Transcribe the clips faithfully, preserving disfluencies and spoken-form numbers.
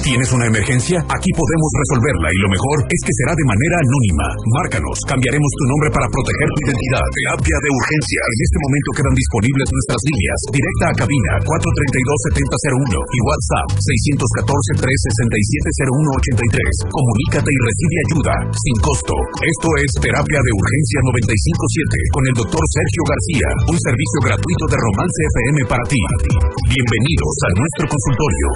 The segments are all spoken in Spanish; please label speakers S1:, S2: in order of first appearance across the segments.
S1: ¿Tienes una emergencia? Aquí podemos resolverla y lo mejor es que será de manera anónima. Márcanos, cambiaremos tu nombre para proteger tu identidad. Terapia de urgencia. En este momento quedan disponibles nuestras líneas. Directa a cabina cuatro tres dos, siete cero cero uno y WhatsApp seis uno cuatro, tres seis siete, cero uno ocho tres. Comunícate y recibe ayuda sin costo. Esto es Terapia de Urgencia noventa y cinco siete con el doctor Sergio García, un servicio gratuito de Romance F M para ti. Bienvenidos a nuestro consultorio.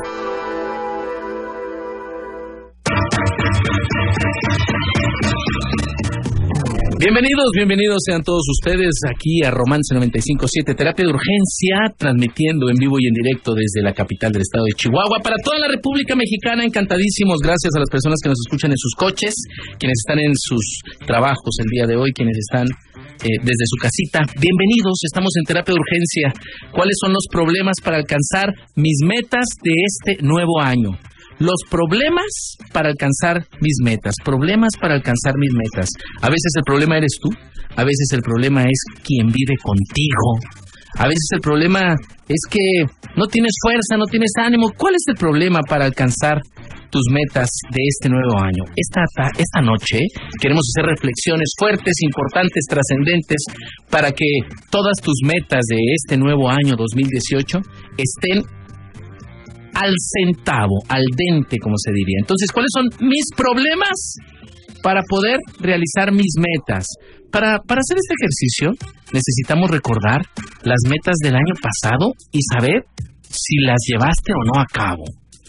S2: Bienvenidos, bienvenidos sean todos ustedes aquí a Romance noventa y cinco siete, Terapia de Urgencia, transmitiendo en vivo y en directo desde la capital del estado de Chihuahua para toda la República Mexicana. Encantadísimos, gracias a las personas que nos escuchan en sus coches, quienes están en sus trabajos el día de hoy, quienes están eh, desde su casita. Bienvenidos, estamos en Terapia de Urgencia. ¿Cuáles son los problemas para alcanzar mis metas de este nuevo año? Los problemas para alcanzar mis metas, problemas para alcanzar mis metas. A veces el problema eres tú, a veces el problema es quien vive contigo, a veces el problema es que no tienes fuerza, no tienes ánimo. ¿Cuál es el problema para alcanzar tus metas de este nuevo año? Esta, esta noche queremos hacer reflexiones fuertes, importantes, trascendentes, para que todas tus metas de este nuevo año dos mil dieciocho estén al centavo, al dente, como se diría. Entonces, ¿cuáles son mis problemas para poder realizar mis metas? Para, para hacer este ejercicio, necesitamos recordar las metas del año pasado y saber si las llevaste o no a cabo.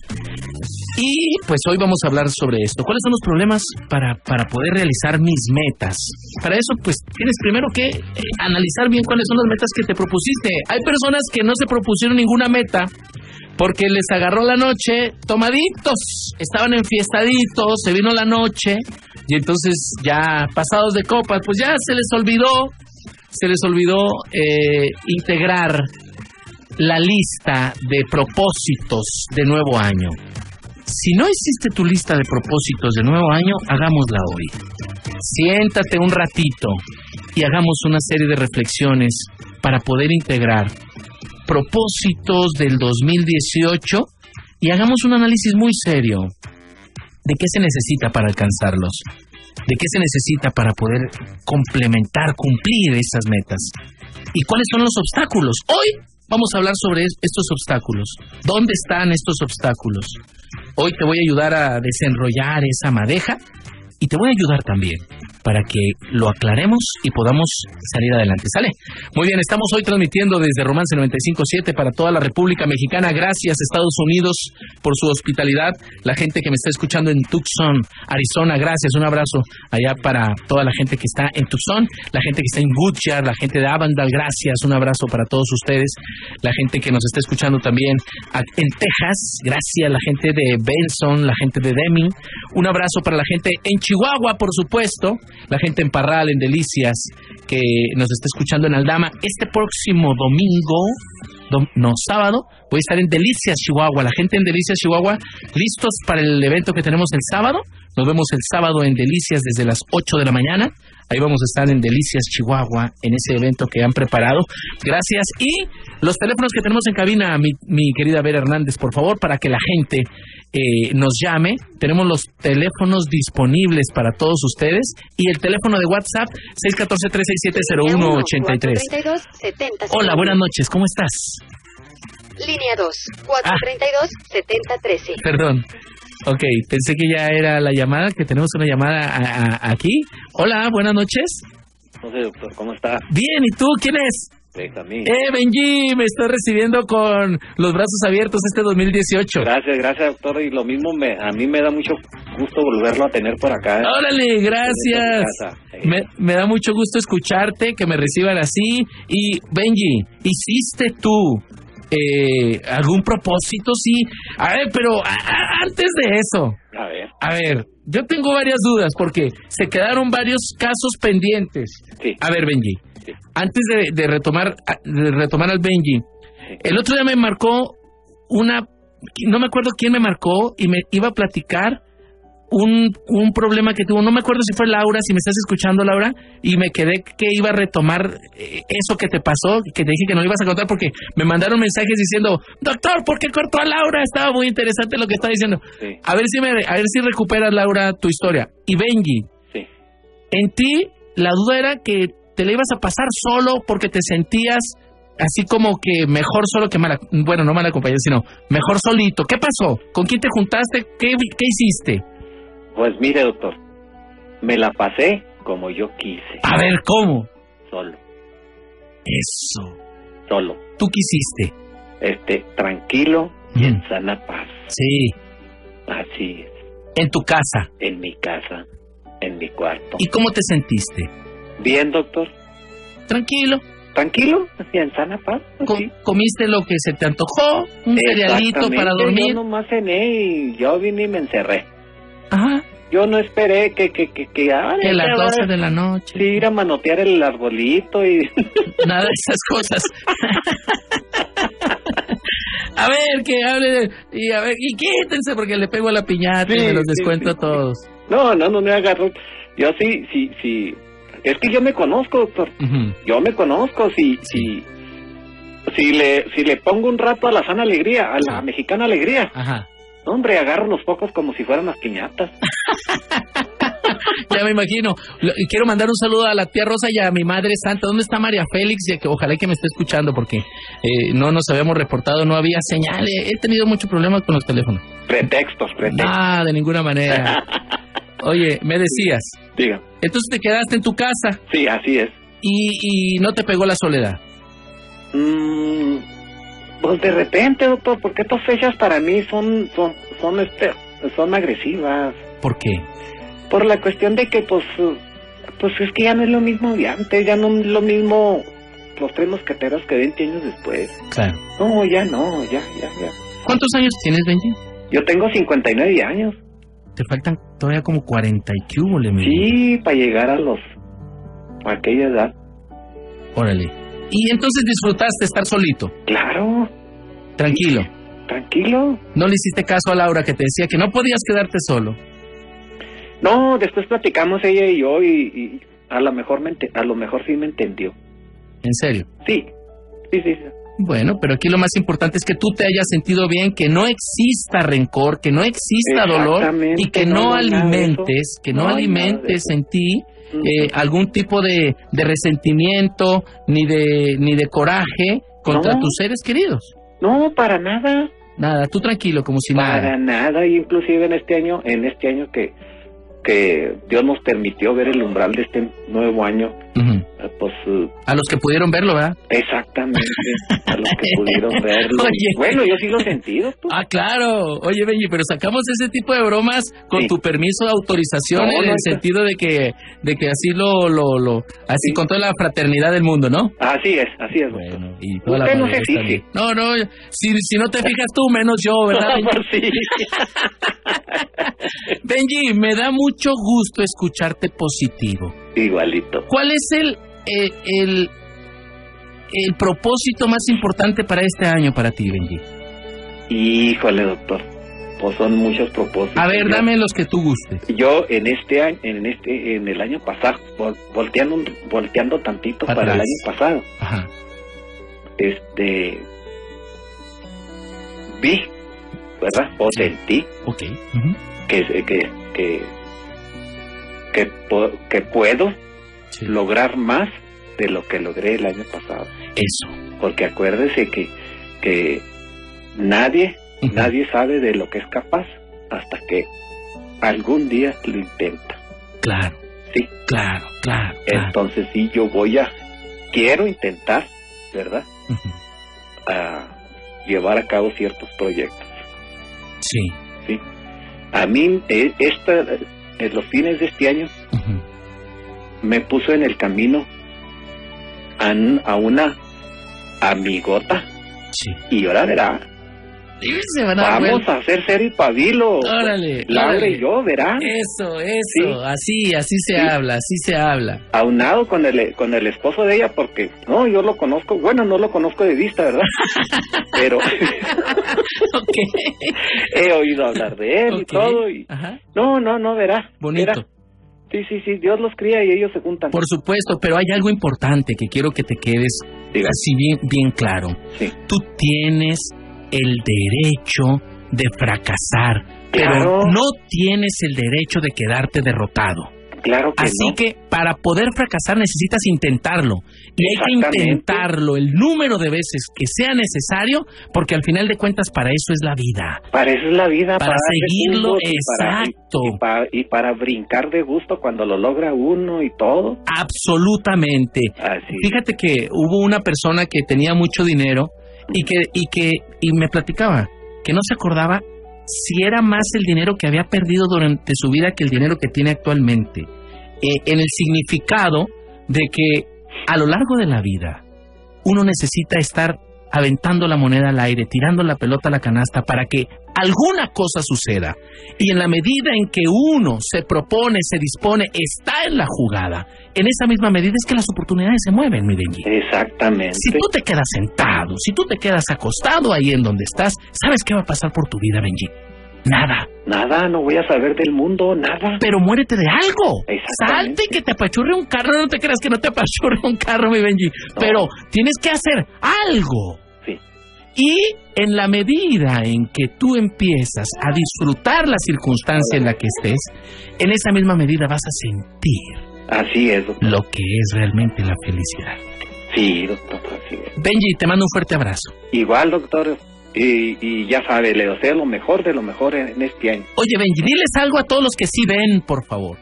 S2: Y pues hoy vamos a hablar sobre esto. ¿Cuáles son los problemas para, para poder realizar mis metas? Para eso, pues, tienes primero que eh, analizar bien cuáles son las metas que te propusiste. Hay personas que no se propusieron ninguna meta porque les agarró la noche tomaditos, estaban enfiestaditos, se vino la noche y entonces ya pasados de copas, pues ya se les olvidó, se les olvidó eh, integrar la lista de propósitos de nuevo año. Si no hiciste tu lista de propósitos de nuevo año, hagámosla hoy. Siéntate un ratito y hagamos una serie de reflexiones para poder integrar propósitos del dos mil dieciocho y hagamos un análisis muy serio de qué se necesita para alcanzarlos, de qué se necesita para poder complementar, cumplir esas metas y cuáles son los obstáculos. Hoy vamos a hablar sobre estos obstáculos. ¿Dónde están estos obstáculos? Hoy te voy a ayudar a desenrollar esa madeja y te voy a ayudar también para que lo aclaremos y podamos salir adelante. ¿Sale? Muy bien, estamos hoy transmitiendo desde Romance noventa y cinco siete para toda la República Mexicana. Gracias, Estados Unidos, por su hospitalidad. La gente que me está escuchando en Tucson, Arizona, gracias. Un abrazo allá para toda la gente que está en Tucson, la gente que está en Goodyear, la gente de Avondale, gracias. Un abrazo para todos ustedes. La gente que nos está escuchando también en Texas, gracias. La gente de Benson, la gente de Deming. Un abrazo para la gente en Chihuahua, por supuesto. La gente en Parral, en Delicias, que nos está escuchando en Aldama. Este próximo domingo, dom, no, sábado, voy a estar en Delicias, Chihuahua. La gente en Delicias, Chihuahua, listos para el evento que tenemos el sábado. Nos vemos el sábado en Delicias desde las ocho de la mañana. Ahí vamos a estar en Delicias, Chihuahua, en ese evento que han preparado. Gracias. Y los teléfonos que tenemos en cabina, mi, mi querida Vera Hernández, por favor, para que la gente eh, nos llame. Tenemos los teléfonos disponibles para todos ustedes. Y el teléfono de WhatsApp, seis uno cuatro, tres seis siete, cero uno ocho tres. Hola, buenas noches, ¿cómo estás?
S3: Línea dos, cuatro tres dos, siete cero uno tres.
S2: Perdón. Ok, pensé que ya era la llamada, que tenemos una llamada a, a, aquí. Hola, buenas noches.
S4: No sé, doctor, ¿cómo está?
S2: Bien, ¿y tú quién es?
S4: Benjamín.
S2: Eh, Benji, me estoy recibiendo con los brazos abiertos este dos mil dieciocho.
S4: Gracias, gracias, doctor, y lo mismo me, a mí me da mucho gusto volverlo a tener por acá. ¿eh?
S2: Órale, gracias. Eh. Me, me da mucho gusto escucharte, que me reciban así. Y, Benji, ¿hiciste tú Eh, algún propósito? Sí. A ver, pero a, a, antes de eso,
S4: a ver,
S2: a ver, yo tengo varias dudas porque se quedaron varios casos pendientes.
S4: Sí.
S2: A ver, Benji,
S4: sí.
S2: antes de, de retomar de retomar al Benji, sí. El otro día me marcó una, no me acuerdo quién me marcó y me iba a platicar un, un problema que tuvo, no me acuerdo si fue Laura, si me estás escuchando, Laura, y me quedé que iba a retomar eh, eso que te pasó, que te dije que no lo ibas a contar porque me mandaron mensajes diciendo, doctor, ¿por qué cortó a Laura? Estaba muy interesante lo que está diciendo.
S4: Sí.
S2: A ver si me, a ver si recuperas, Laura, tu historia. Y Benji,
S4: Sí.
S2: en ti la duda era que te la ibas a pasar solo porque te sentías así como que mejor solo que mala, bueno, no mala compañía, sino mejor solito. ¿Qué pasó? ¿Con quién te juntaste? ¿Qué, qué hiciste?
S4: Pues mire, doctor, me la pasé como yo quise.
S2: A ver, ¿cómo?
S4: Solo,
S2: Eso.
S4: solo.
S2: ¿Tú quisiste?
S4: Este, tranquilo y en
S2: Mm.
S4: sana paz.
S2: Sí.
S4: Así es.
S2: En tu casa.
S4: En mi casa, en mi cuarto.
S2: ¿Y cómo te sentiste?
S4: Bien, doctor.
S2: Tranquilo.
S4: Tranquilo y en sana paz.
S2: Co-
S4: así.
S2: ¿Comiste lo que se te antojó? ¿Un cerealito para
S4: Exactamente,
S2: dormir?
S4: Yo nomás cené y yo vine y me encerré.
S2: Ajá.
S4: Yo no esperé que, que, que, que, ah,
S2: Que las
S4: que
S2: doce
S4: ahora
S2: de la noche.
S4: sí, ir a manotear el arbolito y...
S2: Nada de esas cosas. A ver, que hable de... Y a ver, y quítense porque le pego a la piñata y
S4: Sí,
S2: me los
S4: sí,
S2: descuento
S4: sí,
S2: a todos.
S4: No, no, no me agarró. Yo sí, sí, sí. Es que yo me conozco, doctor.
S2: Ujú.
S4: Yo me conozco. Si, si, si le, si le pongo un rato a la sana alegría, a la mexicana alegría,
S2: Ajá.
S4: hombre, agarro los focos como si fueran las piñatas.
S2: Ya me imagino. Lo- Y quiero mandar un saludo a la tía Rosa y a mi madre santa. ¿Dónde está María Félix? Ya que ojalá que me esté escuchando porque eh, no nos habíamos reportado, no había señal. He tenido mucho problema con los teléfonos.
S4: Pretextos, pretextos.
S2: Ah, de ninguna manera. Oye, me decías,
S4: Diga.
S2: entonces te quedaste en tu casa
S4: Sí, así es.
S2: y, y no te pegó la soledad.
S4: Mm, pues de repente, doctor, porque estas fechas para mí son, son, son, este, son agresivas.
S2: ¿Por qué?
S4: Por la cuestión de que, pues, uh, pues es que ya no es lo mismo de antes, ya no es lo mismo los tres mosqueteros que veinte años después.
S2: Claro.
S4: No, ya no, ya, ya, ya.
S2: ¿Cuántos años tienes, Benji?
S4: Yo tengo cincuenta y nueve años.
S2: Te faltan todavía como cuarenta y qué hubo, le mi vida.
S4: Sí, para llegar a los, a aquella edad.
S2: Órale. Y entonces disfrutaste estar solito,
S4: Claro,
S2: tranquilo.
S4: tranquilo.
S2: No le hiciste caso a Laura que te decía que no podías quedarte solo.
S4: No, después platicamos ella y yo y, y a lo mejor me ente- a lo mejor sí me entendió.
S2: En serio.
S4: Sí, sí, sí. sí.
S2: Bueno, pero aquí lo más importante es que tú te hayas sentido bien, que no exista rencor, que no exista dolor
S4: Exactamente,
S2: y que
S4: no,
S2: no,
S4: no hay nada de
S2: alimentes,
S4: eso.
S2: que no,
S4: No hay nada de
S2: alimentes
S4: eso.
S2: en ti
S4: Ujú.
S2: eh, algún tipo de, de resentimiento ni de ni de coraje contra
S4: No.
S2: tus seres queridos.
S4: No, para nada.
S2: Nada, tú tranquilo, como si
S4: Para
S2: nada.
S4: nada, y inclusive en este año, en este año que, que Dios nos permitió ver el umbral de este nuevo año,
S2: Ujú.
S4: eh, pues eh,
S2: A los que pudieron verlo, ¿verdad?
S4: exactamente a los que pudieron verlo.
S2: Oye.
S4: Bueno, yo sí lo sentí, doctor.
S2: Ah, claro. Oye, Benji, pero sacamos ese tipo de bromas con
S4: Sí.
S2: tu permiso de autorización
S4: No,
S2: en
S4: no,
S2: el
S4: está-
S2: sentido de que de que así lo lo lo así
S4: Sí.
S2: con toda la fraternidad del mundo, ¿no?
S4: Así es, así es, doctor.
S2: Bueno, y toda la
S4: Usted no
S2: madurez
S4: se fije.
S2: también. No, no, si, si no te fijas tú, menos yo, ¿verdad, Benji?
S4: Pues sí.
S2: Benji, me da mucho gusto escucharte positivo.
S4: Igualito.
S2: ¿Cuál es el, eh, el, el propósito más importante para este año para ti, Benji?
S4: Híjole, doctor. Pues son muchos propósitos.
S2: A ver,
S4: Yo-
S2: dame los que tú gustes.
S4: Yo en este año, en este, en el año pasado, vol- volteando, un- volteando tantito
S2: Pa'
S4: para el
S2: atrás.
S4: año pasado,
S2: Ajá.
S4: este, vi, ¿verdad? O
S2: Sí.
S4: sentí
S2: Ok. Ujú.
S4: que, que, que, que, po- que puedo
S2: Sí.
S4: lograr más de lo que logré el año pasado.
S2: Eso.
S4: Porque acuérdese que, que nadie,
S2: Ujú.
S4: nadie sabe de lo que es capaz hasta que algún día lo intenta.
S2: Claro.
S4: Sí.
S2: Claro, claro. claro.
S4: Entonces sí, yo voy a, quiero intentar, ¿verdad?
S2: Ujú.
S4: A llevar a cabo ciertos proyectos.
S2: Sí.
S4: ¿Sí? A mí, eh, esta, en los fines de este año,
S2: Ujú.
S4: me puso en el camino a, un- a una amigota
S2: Sí.
S4: y ahora verá,
S2: Se van a dar
S4: Vamos
S2: vuelta.
S4: a hacer serio y pabilo.
S2: Órale,
S4: Laura
S2: órale.
S4: y yo, verás.
S2: Eso, eso,
S4: Sí.
S2: así, así se
S4: Sí.
S2: habla, así se habla.
S4: Aunado con el con el esposo de ella, porque no, yo lo conozco, bueno, no lo conozco de vista, ¿verdad? Pero
S2: Ok.
S4: he oído hablar de él y
S2: Ok.
S4: todo. Y...
S2: Ajá.
S4: No, no, no, verá.
S2: Bonito.
S4: verá. Sí, sí, sí, Dios los cría y ellos se juntan.
S2: Por supuesto, pero hay algo importante que quiero que te quedes
S4: Diga.
S2: así bien, bien claro.
S4: Sí.
S2: Tú tienes el derecho de fracasar, pero
S4: Claro.
S2: no tienes el derecho de quedarte derrotado.
S4: Claro que
S2: Así
S4: no.
S2: que para poder fracasar necesitas intentarlo. Y hay que
S4: Exactamente.
S2: intentarlo el número de veces que sea necesario, porque al final de cuentas para eso es la vida.
S4: Para eso es la vida.
S2: Para
S4: darle
S2: seguirlo,
S4: tumbos y para-
S2: exacto.
S4: Y, para, y para brincar de gusto cuando lo logra uno y todo.
S2: Absolutamente.
S4: Así.
S2: Fíjate que hubo una persona que tenía mucho dinero y que, y que y me platicaba que no se acordaba si era más el dinero que había perdido durante su vida que el dinero que tiene actualmente. Eh, en el significado de que a lo largo de la vida uno necesita estar aventando la moneda al aire, tirando la pelota a la canasta para que alguna cosa suceda. Y en la medida en que uno se propone, se dispone, está en la jugada, en esa misma medida es que las oportunidades se mueven, mi Benji.
S4: Exactamente.
S2: Si tú te quedas sentado, si tú te quedas acostado ahí en donde estás, ¿sabes qué va a pasar por tu vida, Benji? Nada.
S4: Nada, no voy a saber del mundo, nada.
S2: Pero muérete de algo.
S4: Exactamente.
S2: Salte que te apachurre un carro. No te creas que no te apachurre un carro, mi Benji.
S4: No.
S2: Pero tienes que hacer algo.
S4: Sí.
S2: Y en la medida en que tú empiezas a disfrutar la circunstancia en la que estés, en esa misma medida vas a sentir
S4: Así es, doctor.
S2: lo que es realmente la felicidad.
S4: Sí, doctor, así es.
S2: Benji, te mando un fuerte abrazo.
S4: Igual, doctor. Y, y ya sabe, le deseo lo mejor de lo mejor en, en este año.
S2: Oye, Benji, diles algo a todos los que sí ven, por favor.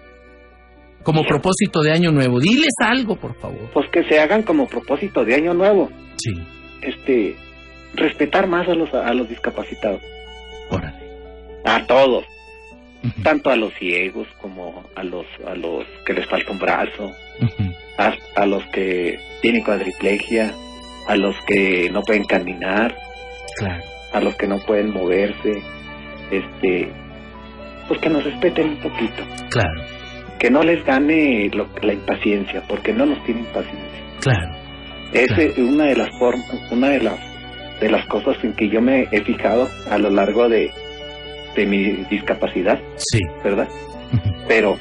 S2: Como propósito de año nuevo. Diles algo, por favor.
S4: Pues que se hagan como propósito de año nuevo.
S2: Sí,
S4: Este, respetar más a los a los discapacitados.
S2: órale.
S4: A todos.
S2: Ujú,
S4: Tanto a los ciegos como a los a los que les falta un brazo.
S2: ujú.
S4: A, a los que tienen cuadriplegia. A los que no pueden caminar.
S2: Claro.
S4: A los que no pueden moverse. Este, pues que nos respeten un poquito.
S2: Claro,
S4: Que no les gane lo- la impaciencia, porque no nos tienen paciencia.
S2: claro.
S4: Esa
S2: Claro.
S4: es una de las formas, una de las de las cosas en que yo me he fijado a lo largo de, de mi discapacidad,
S2: Sí.
S4: ¿verdad?
S2: Ujú.
S4: Pero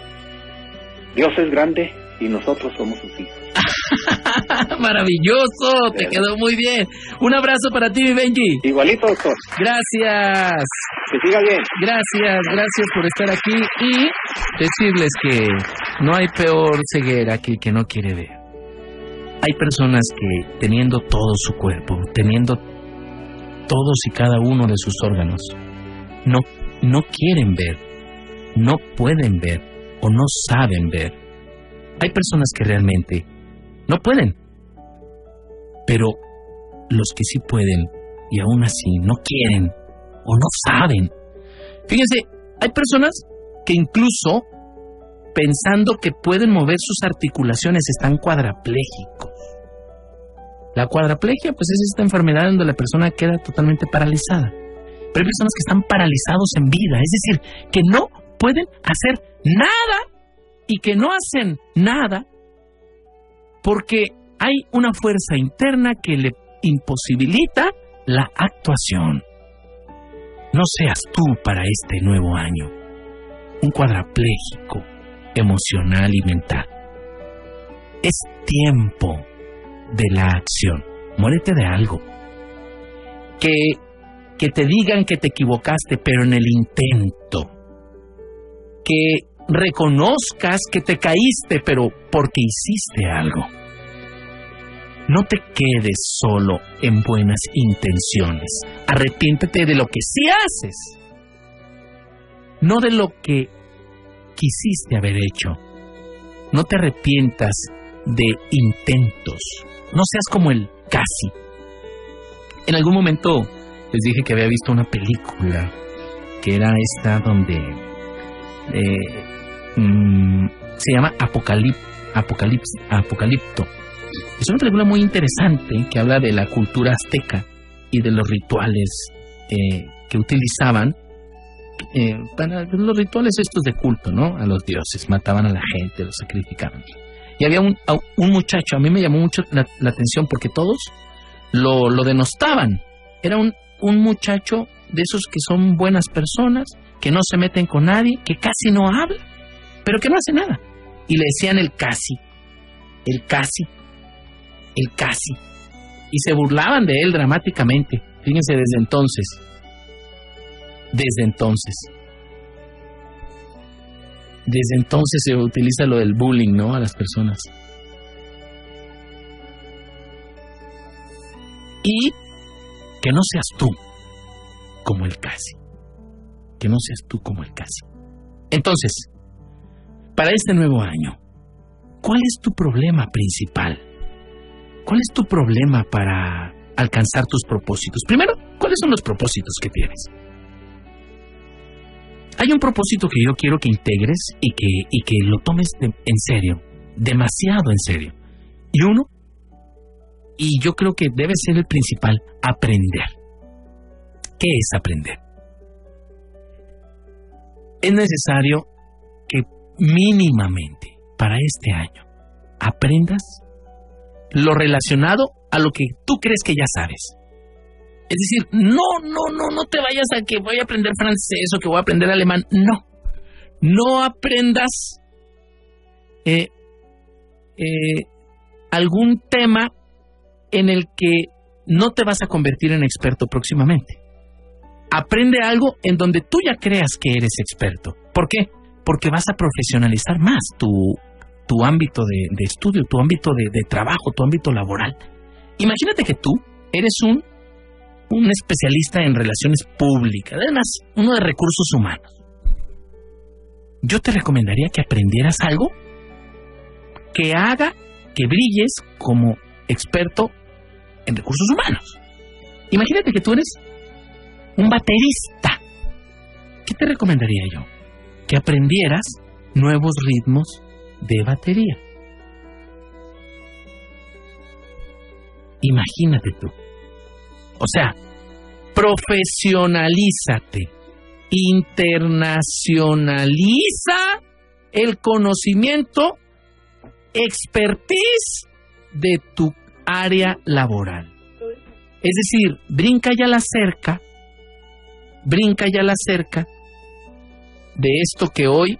S4: Dios es grande y nosotros somos sus hijos.
S2: Maravilloso, te quedó muy bien. Un abrazo para ti, mi Benji.
S4: Igualito, doctor.
S2: Gracias,
S4: Que siga bien.
S2: gracias, gracias por estar aquí y decirles que no hay peor ceguera que el que no quiere ver. Hay personas que teniendo todo su cuerpo, teniendo todos y cada uno de sus órganos, no, no quieren ver, no pueden ver o no saben ver. Hay personas que realmente no pueden, pero los que sí pueden y aún así no quieren o no saben. Fíjense, hay personas que incluso pensando que pueden mover sus articulaciones están cuadraplégicos. La cuadraplegia pues es esta enfermedad donde la persona queda totalmente paralizada. Pero hay personas que están paralizados en vida, es decir, que no pueden hacer nada y que no hacen nada porque hay una fuerza interna que le imposibilita la actuación. No seas tú para este nuevo año un cuadraplégico emocional y mental. Es tiempo de la acción. Muérete de algo. Que, que te digan que te equivocaste, pero en el intento. Que reconozcas que te caíste, pero porque hiciste algo. No te quedes solo en buenas intenciones. Arrepiéntete de lo que sí haces, no de lo que quisiste haber hecho. No te arrepientas de intentos. No seas como el casi. En algún momento les dije que había visto una película que era esta donde eh, mmm, se llama Apocalip, Apocalips, Apocalipto. Es una película muy interesante que habla de la cultura azteca y de los rituales eh, que utilizaban eh, para los rituales estos de culto, ¿no? A los dioses, mataban a la gente, los sacrificaban. Y había un, un muchacho, a mí me llamó mucho la, la atención porque todos lo, lo denostaban. Era un, un muchacho de esos que son buenas personas, que no se meten con nadie, que casi no habla, pero que no hace nada. Y le decían el casi, el casi, el casi. Y se burlaban de él dramáticamente. Fíjense, desde entonces, desde entonces, desde entonces se utiliza lo del bullying, ¿no? A las personas. Y que no seas tú como el casi. Que no seas tú como el casi. Entonces, para este nuevo año, ¿cuál es tu problema principal? ¿Cuál es tu problema para alcanzar tus propósitos? Primero, ¿cuáles son los propósitos que tienes? Hay un propósito que yo quiero que integres y que, y que lo tomes de, en serio, demasiado en serio. Y uno, y yo creo que debe ser el principal, aprender. ¿Qué es aprender? Es necesario que mínimamente para este año aprendas lo relacionado a lo que tú crees que ya sabes. Es decir, no, no, no, no te vayas a que voy a aprender francés o que voy a aprender alemán. No, no aprendas eh, eh, algún tema en el que no te vas a convertir en experto próximamente. Aprende algo en donde tú ya creas que eres experto. ¿Por qué? Porque vas a profesionalizar más tu, tu ámbito de, de estudio, tu ámbito de, de trabajo, tu ámbito laboral. Imagínate que tú eres un, un especialista en relaciones públicas, además, uno de recursos humanos. Yo te recomendaría que aprendieras algo que haga que brilles como experto en recursos humanos. Imagínate que tú eres un baterista. ¿Qué te recomendaría yo? Que aprendieras nuevos ritmos de batería. Imagínate tú. O sea, profesionalízate, internacionaliza el conocimiento, expertise de tu área laboral. Es decir, brinca ya la cerca, brinca ya la cerca de esto que hoy,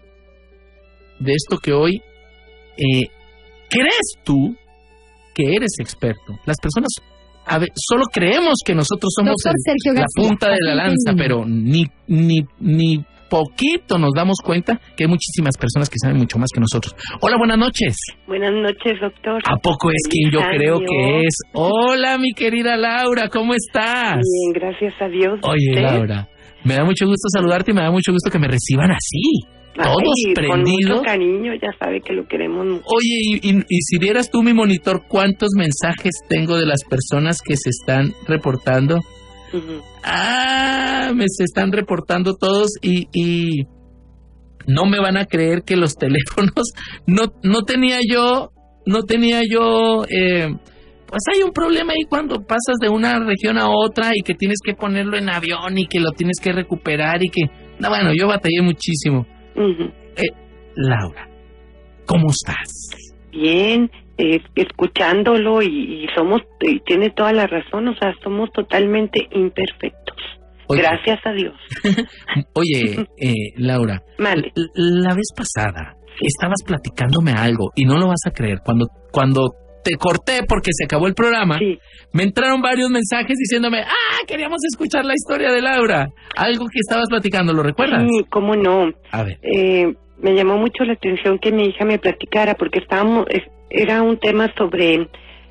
S2: de esto que hoy eh, crees tú que eres experto. Las personas a ver, solo creemos que nosotros somos el, la punta de la lanza, pero ni, ni, ni poquito nos damos cuenta que hay muchísimas personas que saben mucho más que nosotros. Hola, buenas noches.
S5: Buenas noches, doctor.
S2: ¿A poco es quien yo creo que es? Hola, mi querida Laura, ¿cómo estás?
S5: Bien, gracias a Dios.
S2: Oye, ¿usted? Laura, me da mucho gusto saludarte y me da mucho gusto que me reciban así. Todos
S5: Ay,
S2: prendidos.
S5: Con mucho cariño, ya sabe que lo queremos mucho.
S2: Oye, y, y, y si vieras tú mi monitor, ¿cuántos mensajes tengo de las personas que se están reportando? Uh-huh. Ah, me se están reportando todos y, y no me van a creer que los teléfonos, no, no tenía yo, no tenía yo, eh, pues hay un problema ahí cuando pasas de una región a otra y que tienes que ponerlo en avión y que lo tienes que recuperar y que, no, bueno, yo batallé muchísimo. Uh-huh. Eh, Laura, ¿cómo estás?
S5: Bien, eh, escuchándolo y, y somos, y tiene toda la razón, o sea, somos totalmente imperfectos. Oye, gracias a Dios.
S2: Oye, eh, Laura,
S5: vale.
S2: la, la vez pasada sí. estabas platicándome algo y no lo vas a creer. Cuando, cuando te corté porque se acabó el programa, sí. me entraron varios mensajes diciéndome, ah, queríamos escuchar la historia de Laura. Algo que estabas platicando, ¿lo recuerdas?
S5: Sí, cómo no.
S2: A ver.
S5: Eh, me llamó mucho la atención que mi hija me platicara porque estábamos, era un tema sobre,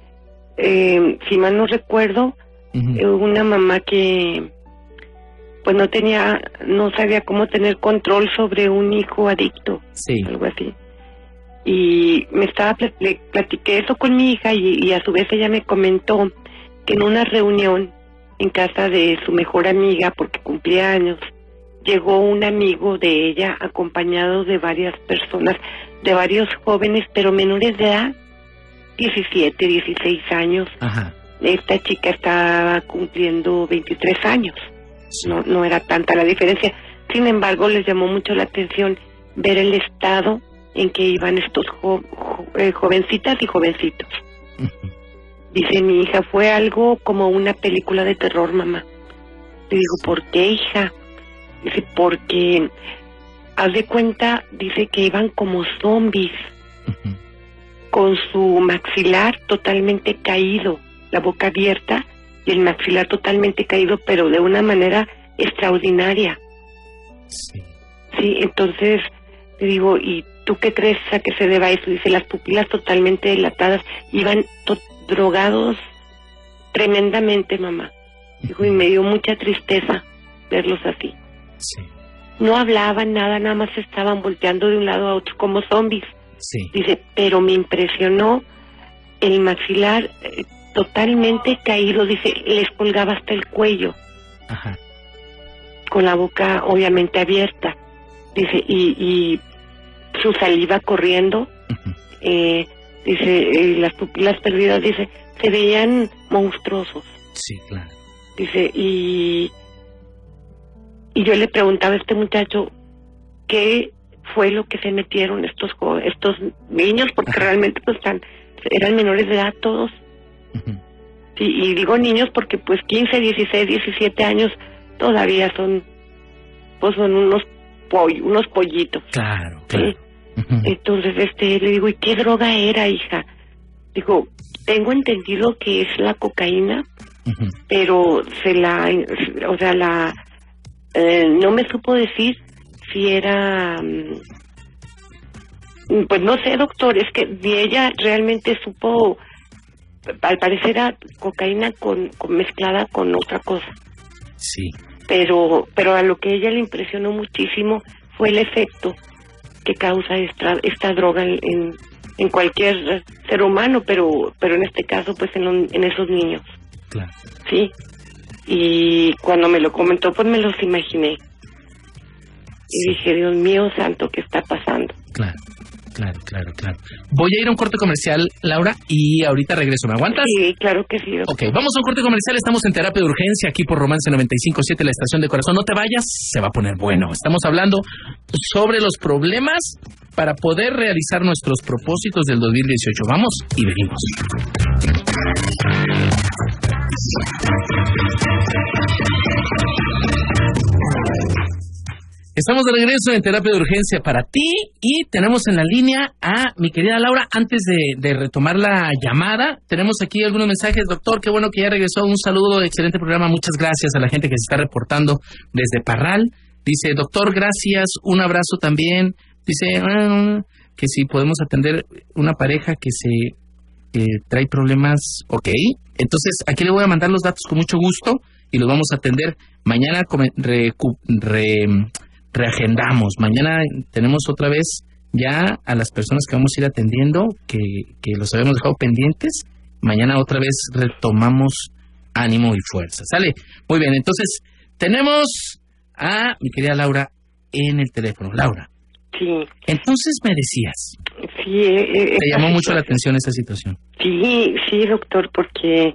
S5: eh, si mal no recuerdo, uh-huh. una mamá que pues no tenía, no sabía cómo tener control sobre un hijo adicto,
S2: sí.
S5: algo así. Y me estaba, le platiqué eso con mi hija y, y a su vez ella me comentó que en una reunión en casa de su mejor amiga, porque cumplía años, llegó un amigo de ella acompañado de varias personas, de varios jóvenes, pero menores de edad, diecisiete, dieciséis años.
S2: Ajá.
S5: esta chica estaba cumpliendo veintitrés años.
S2: Sí.
S5: No, no era tanta la diferencia. Sin embargo, les llamó mucho la atención ver el estado en que iban estos jo, jo, eh, jovencitas y jovencitos.
S2: Uh-huh.
S5: Dice mi hija, fue algo como una película de terror, mamá. Le digo, ¿por qué, hija? Dice, porque, haz de cuenta, dice que iban como zombies,
S2: Uh-huh.
S5: con su maxilar totalmente caído, la boca abierta y el maxilar totalmente caído, pero de una manera extraordinaria.
S2: Sí.
S5: Sí, entonces le digo, ¿y tú qué crees a que se deba eso? Dice, las pupilas totalmente dilatadas, iban to- drogados tremendamente, mamá. Dijo, y me dio mucha tristeza verlos así.
S2: Sí.
S5: No hablaban nada, nada más estaban volteando de un lado a otro como zombies.
S2: Sí.
S5: Dice, pero me impresionó el maxilar eh, totalmente caído, dice, les colgaba hasta el cuello,
S2: Ajá.
S5: con la boca obviamente abierta. Dice, y, y su saliva corriendo,
S2: Uh-huh.
S5: eh, dice, eh, las pupilas perdidas, dice, se veían monstruosos.
S2: Sí, claro.
S5: Dice, y, y yo le preguntaba a este muchacho, ¿qué fue lo que se metieron estos jo- estos niños? Porque
S2: Ajá.
S5: realmente pues están, eran menores de edad todos.
S2: Uh-huh.
S5: Sí, y digo niños porque pues quince, dieciséis, diecisiete años todavía son, pues son unos poll, unos pollitos.
S2: Claro,
S5: ¿sí?
S2: claro. Uh-huh.
S5: Entonces este le digo, ¿y qué droga era, hija? Digo, tengo entendido que es la cocaína,
S2: Uh-huh.
S5: pero se la, o sea, la, eh, no me supo decir si era, mm, pues no sé, doctor, es que ni ella realmente supo, al parecer era cocaína con, con mezclada con otra cosa,
S2: Sí.
S5: pero, pero a lo que ella le impresionó muchísimo fue el efecto que causa esta, esta droga en, en, en cualquier ser humano, pero, pero en este caso pues en, lo- en esos niños.
S2: Claro.
S5: Sí, y cuando me lo comentó, pues me los imaginé. Y
S2: Sí.
S5: dije, Dios mío santo, ¿qué está pasando?
S2: Claro, claro, claro, claro. Voy a ir a un corte comercial, Laura, y ahorita regreso. ¿Me aguantas?
S5: Sí, claro que sí, doctor.
S2: Ok, vamos a un corte comercial. Estamos en terapia de urgencia aquí por Romance noventa y cinco punto siete, la estación de corazón. No te vayas, se va a poner bueno. Estamos hablando sobre los problemas para poder realizar nuestros propósitos del dos mil dieciocho. Vamos y venimos. Estamos de regreso en terapia de urgencia para ti y tenemos en la línea a mi querida Laura. Antes de, de retomar la llamada, tenemos aquí algunos mensajes. Doctor, qué bueno que ya regresó. Un saludo, excelente programa. Muchas gracias a la gente que se está reportando desde Parral. Dice, doctor, gracias. Un abrazo también. Dice ah, que si podemos atender una pareja que se que trae problemas. Ok, entonces aquí le voy a mandar los datos con mucho gusto y los vamos a atender. Mañana come, recu, re, reagendamos. Mañana tenemos otra vez ya a las personas que vamos a ir atendiendo, que, que los habíamos dejado pendientes. Mañana otra vez retomamos ánimo y fuerza. ¿Sale? Muy bien, entonces tenemos a mi querida Laura en el teléfono. Laura.
S5: Sí.
S2: Entonces me decías,
S5: Sí. Eh,
S2: te llamó mucho la atención esa situación.
S5: Sí, sí, doctor, porque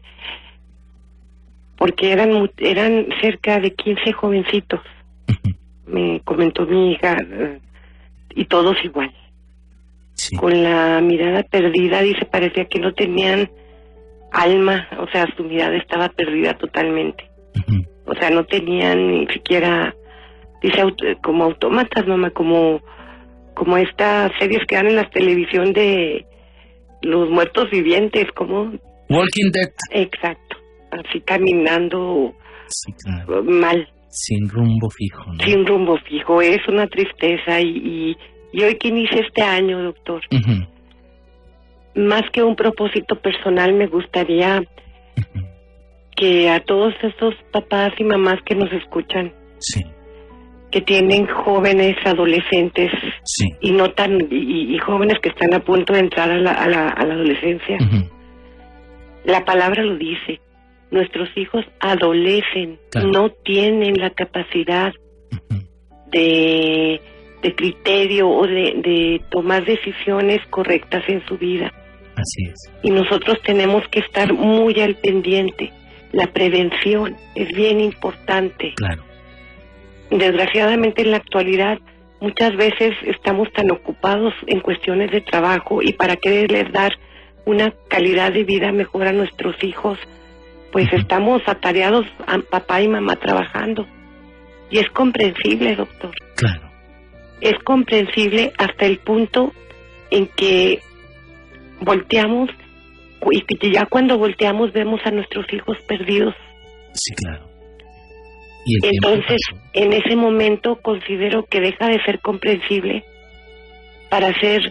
S5: porque eran mu- eran cerca de quince jovencitos.
S2: Uh-huh.
S5: Me comentó mi hija, eh, y todos igual.
S2: Sí.
S5: Con la mirada perdida, dice, parecía que no tenían alma, o sea, su mirada estaba perdida totalmente.
S2: Uh-huh.
S5: O sea, no tenían ni siquiera, dice, aut- como autómatas, mamá, como como estas series que dan en la televisión de los muertos vivientes, como...
S2: Walking Dead.
S5: Exacto, así caminando
S2: Sí, claro.
S5: mal,
S2: Sin rumbo fijo, ¿no?
S5: sin rumbo fijo. Es una tristeza y, y, y hoy que inicia este año, doctor,
S2: Uh-huh.
S5: más que un propósito personal, me gustaría
S2: Uh-huh.
S5: que a todos estos papás y mamás que nos escuchan,
S2: Sí,
S5: que tienen jóvenes, adolescentes
S2: sí.
S5: y no tan y, y jóvenes que están a punto de entrar a la, a la, a la adolescencia,
S2: Uh-huh.
S5: la palabra lo dice, nuestros hijos adolecen,
S2: Claro.
S5: no tienen la capacidad
S2: Uh-huh.
S5: de, de criterio o de, de tomar decisiones correctas en su vida.
S2: Así es.
S5: Y nosotros tenemos que estar muy al pendiente. La prevención es bien importante.
S2: Claro.
S5: Desgraciadamente en la actualidad muchas veces estamos tan ocupados en cuestiones de trabajo y para quererles dar una calidad de vida mejor a nuestros hijos, pues uh-huh. estamos atareados a papá y mamá trabajando. Y es comprensible, doctor.
S2: Claro.
S5: Es comprensible hasta el punto en que volteamos y que ya cuando volteamos vemos a nuestros hijos perdidos.
S2: Sí, claro. ¿Y el
S5: Entonces, en ese momento considero que deja de ser comprensible para ser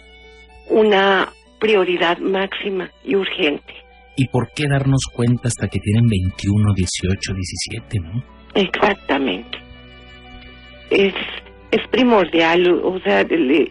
S5: una prioridad máxima y urgente.
S2: ¿Y por qué darnos cuenta hasta que tienen veintiuno, dieciocho, diecisiete, no?
S5: Exactamente. Es, es primordial, o sea, le,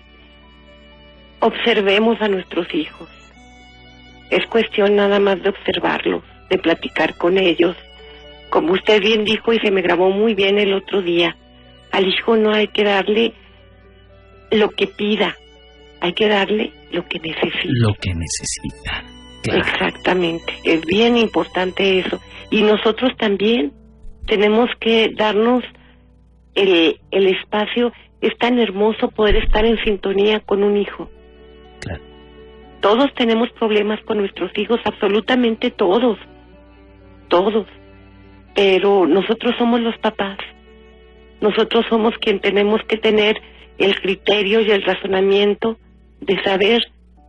S5: observemos a nuestros hijos. Es cuestión nada más de observarlos, de platicar con ellos. Como usted bien dijo y se me grabó muy bien el otro día, al hijo no hay que darle lo que pida, hay que darle lo que necesita.
S2: Lo que necesita. Claro.
S5: Exactamente, es bien importante eso. Y nosotros también tenemos que darnos el, el espacio. Es tan hermoso poder estar en sintonía con un hijo.
S2: Claro.
S5: Todos tenemos problemas con nuestros hijos, absolutamente todos, todos. Pero nosotros somos los papás. Nosotros somos quien tenemos que tener el criterio y el razonamiento de saber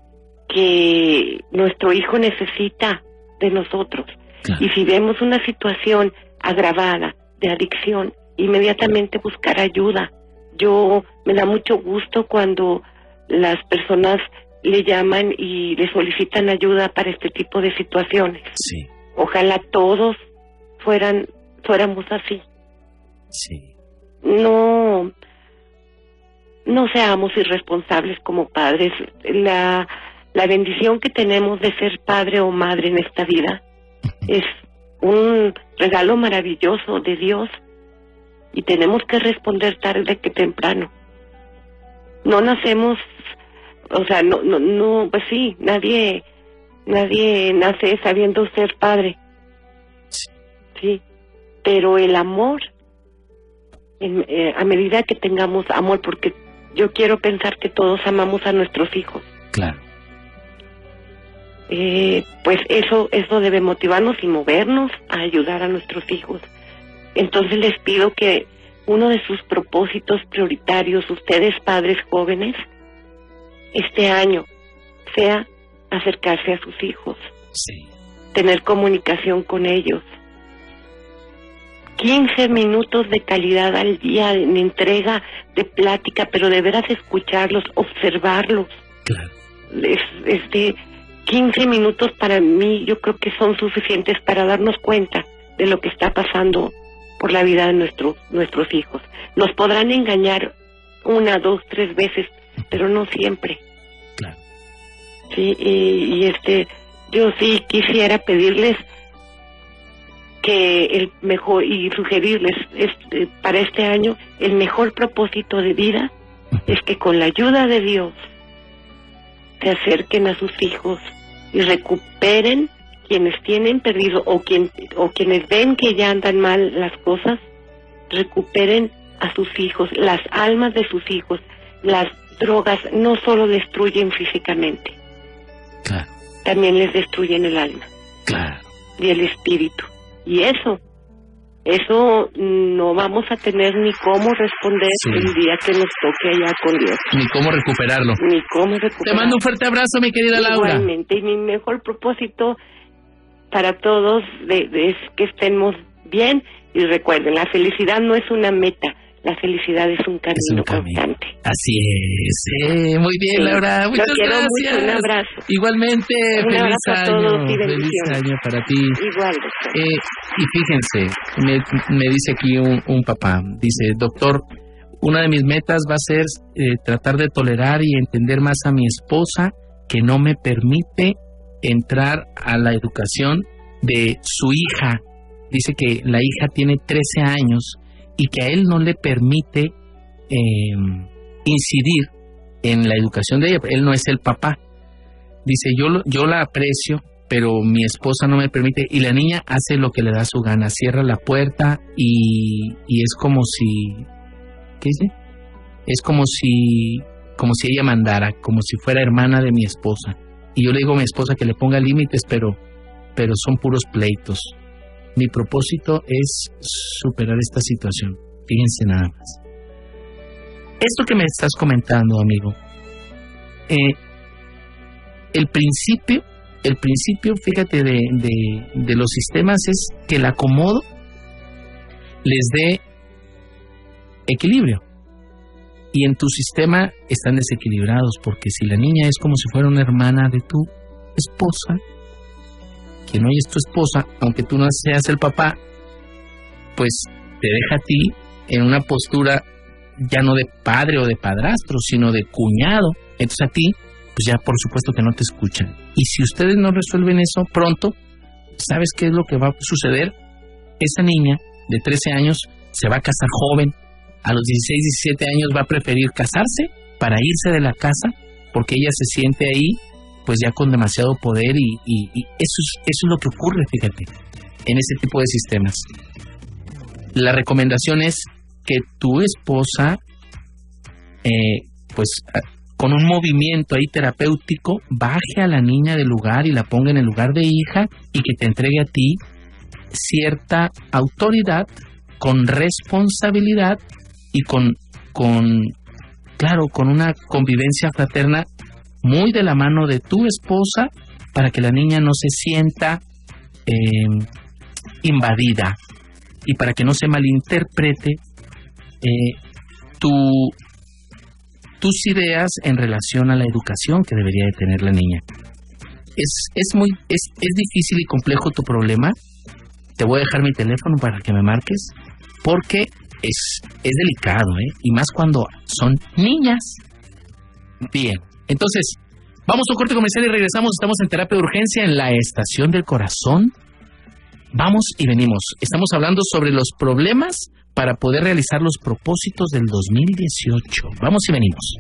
S5: que nuestro hijo necesita de nosotros.
S2: Claro.
S5: Y si vemos una situación agravada de adicción, inmediatamente buscar ayuda. Yo me da mucho gusto cuando las personas le llaman y le solicitan ayuda para este tipo de situaciones.
S2: Sí.
S5: Ojalá todos fueran fuéramos así.
S2: Sí.
S5: No no seamos irresponsables como padres. La la bendición que tenemos de ser padre o madre en esta vida es un regalo maravilloso de Dios y tenemos que responder tarde que temprano. No nacemos, o sea, no no no pues sí, nadie nadie nace sabiendo ser padre. Sí, pero el amor, en, eh, a medida que tengamos amor, porque yo quiero pensar que todos amamos a nuestros hijos.
S2: Claro.
S5: Eh, pues eso, eso debe motivarnos y movernos a ayudar a nuestros hijos. Entonces les pido que uno de sus propósitos prioritarios, ustedes padres jóvenes, este año sea acercarse a sus hijos.
S2: Sí.
S5: Tener comunicación con ellos. quince minutos de calidad al día en entrega de plática, pero de veras escucharlos, observarlos.
S2: Claro.
S5: Es, este, quince minutos para mí yo creo que son suficientes para darnos cuenta de lo que está pasando por la vida de nuestro, nuestros hijos. Nos podrán engañar una, dos, tres veces, pero no siempre.
S2: Claro.
S5: Sí, y, y este, yo sí quisiera pedirles que el mejor y sugerirles este, para este año el mejor propósito de vida es que con la ayuda de Dios se acerquen a sus hijos y recuperen quienes tienen perdido o quien o quienes ven que ya andan mal las cosas, recuperen a sus hijos, las almas de sus hijos. Las drogas no solo destruyen físicamente,
S2: claro,
S5: también les destruyen el alma,
S2: claro,
S5: y el espíritu. Y eso, eso no vamos a tener ni cómo responder
S2: sí.
S5: el día que nos toque allá con Dios.
S2: Ni cómo recuperarlo.
S5: Ni cómo recuperarlo.
S2: Te mando un fuerte abrazo, mi querida Laura.
S5: Igualmente, y mi mejor propósito para todos de, de es que estemos bien. Y recuerden, la felicidad no es una meta, la felicidad es un camino,
S2: es un camino.
S5: constante.
S2: Así es. Eh, muy bien, sí. Laura. Muchas
S5: Lo quiero
S2: gracias.
S5: Mucho, un abrazo.
S2: Igualmente,
S5: un
S2: feliz
S5: abrazo
S2: año.
S5: A todos y
S2: feliz año para ti.
S5: Igual, doctor.
S2: Eh, y fíjense, me, me dice aquí un, un papá, dice, doctor, una de mis metas va a ser eh, tratar de tolerar y entender más a mi esposa, que no me permite entrar a la educación de su hija. Dice que la hija tiene trece años y que a él no le permite eh, incidir en la educación de ella. Él no es el papá. Dice, yo, yo la aprecio, pero mi esposa no me permite, y la niña hace lo que le da su gana, cierra la puerta y, y es como si, ¿qué dice? Es como si, como si ella mandara, como si fuera hermana de mi esposa. Y yo le digo a mi esposa que le ponga límites, pero, pero son puros pleitos. Mi propósito es superar esta situación. Fíjense nada más. Esto que me estás comentando, amigo, eh, el principio, el principio, fíjate, de, de, de los sistemas es que el acomodo les dé equilibrio. Y en tu sistema están desequilibrados, porque si la niña es como si fuera una hermana de tu esposa, quien hoy es tu esposa, aunque tú no seas el papá, pues te deja a ti en una postura ya no de padre o de padrastro, sino de cuñado. Entonces a ti, pues ya por supuesto que no te escuchan. Y si ustedes no resuelven eso pronto, ¿sabes qué es lo que va a suceder? Esa niña de trece años se va a casar joven. A los dieciséis, diecisiete años va a preferir casarse para irse de la casa, porque ella se siente ahí pues ya con demasiado poder y, y, y eso, es, eso es lo que ocurre, fíjate, en ese tipo de sistemas. La recomendación es que tu esposa, eh, pues con un movimiento ahí terapéutico, baje a la niña del lugar y la ponga en el lugar de hija y que te entregue a ti cierta autoridad con responsabilidad y con, con, claro, con una convivencia fraterna muy de la mano de tu esposa, para que la niña no se sienta eh, invadida y para que no se malinterprete eh, tu, tus ideas en relación a la educación que debería de tener la niña. Es, es, muy, es, es difícil y complejo tu problema. Te voy a dejar mi teléfono para que me marques, porque es, es delicado, ¿eh? Y más cuando son niñas. Bien, entonces, vamos a un corte comercial y regresamos. Estamos en Terapia de Urgencia en la Estación del Corazón. Vamos y venimos. Estamos hablando sobre los problemas para poder realizar los propósitos del dos mil dieciocho. Vamos y venimos.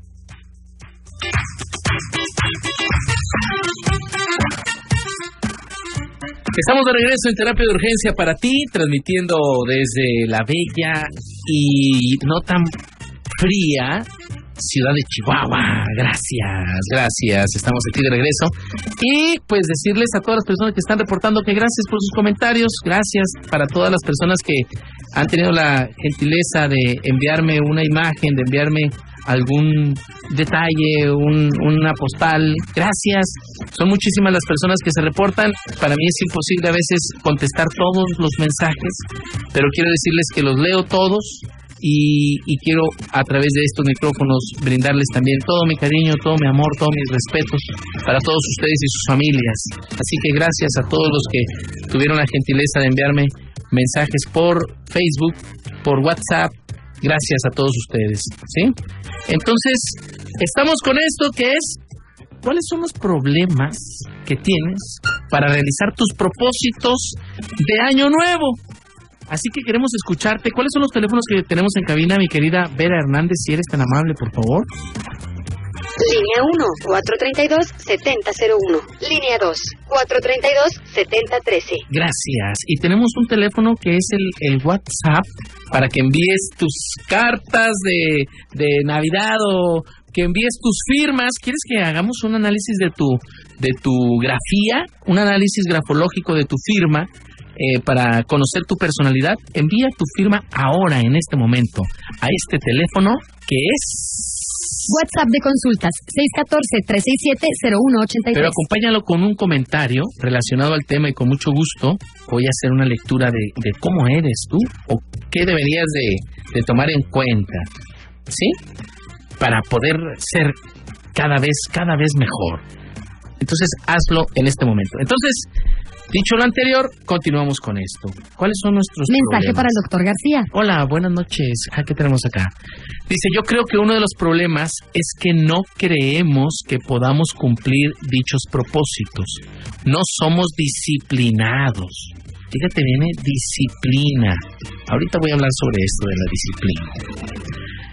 S2: Estamos de regreso en Terapia de Urgencia para ti, transmitiendo desde la bella y no tan fría ciudad de Chihuahua. Gracias, gracias. Estamos aquí de regreso. Y pues decirles a todas las personas que están reportando que gracias por sus comentarios. Gracias para todas las personas que han tenido la gentileza de enviarme una imagen, de enviarme algún detalle, un, una postal. Gracias. Son muchísimas las personas que se reportan. Para mí es imposible a veces contestar todos los mensajes, pero quiero decirles que los leo todos. Y, y quiero a través de estos micrófonos brindarles también todo mi cariño, todo mi amor, todos mis respetos para todos ustedes y sus familias. Así que gracias a todos los que tuvieron la gentileza de enviarme mensajes por Facebook, por WhatsApp. Gracias a todos ustedes, ¿sí? Entonces, estamos con esto que es: ¿cuáles son los problemas que tienes para realizar tus propósitos de año nuevo? Así que queremos escucharte. ¿Cuáles son los teléfonos que tenemos en cabina, mi querida Vera Hernández, si eres tan amable, por favor?
S3: Línea uno, cuatro tres dos, siete cero cero uno. Línea dos, cuatro tres dos, siete cero uno tres.
S2: Gracias. Y tenemos un teléfono que es el, el WhatsApp para que envíes tus cartas de, de Navidad o que envíes tus firmas. ¿Quieres que hagamos un análisis de tu, de tu grafía? Un análisis grafológico de tu firma. Eh, para conocer tu personalidad, envía tu firma ahora, en este momento, a este teléfono que es...
S6: WhatsApp de consultas, seis uno cuatro, tres seis siete, cero uno ocho tres.
S2: Pero acompáñalo con un comentario relacionado al tema y con mucho gusto voy a hacer una lectura de, de cómo eres tú o qué deberías de, de tomar en cuenta, ¿sí? Para poder ser cada vez, cada vez mejor. Entonces, hazlo en este momento. Entonces... dicho lo anterior, continuamos con esto. ¿Cuáles son nuestros
S6: mensaje
S2: problemas?
S6: Para el doctor García.
S2: Hola, buenas noches. ¿Qué tenemos acá? Dice, yo creo que uno de los problemas es que no creemos que podamos cumplir dichos propósitos. No somos disciplinados. Fíjate, viene disciplina. Ahorita voy a hablar sobre esto de la disciplina.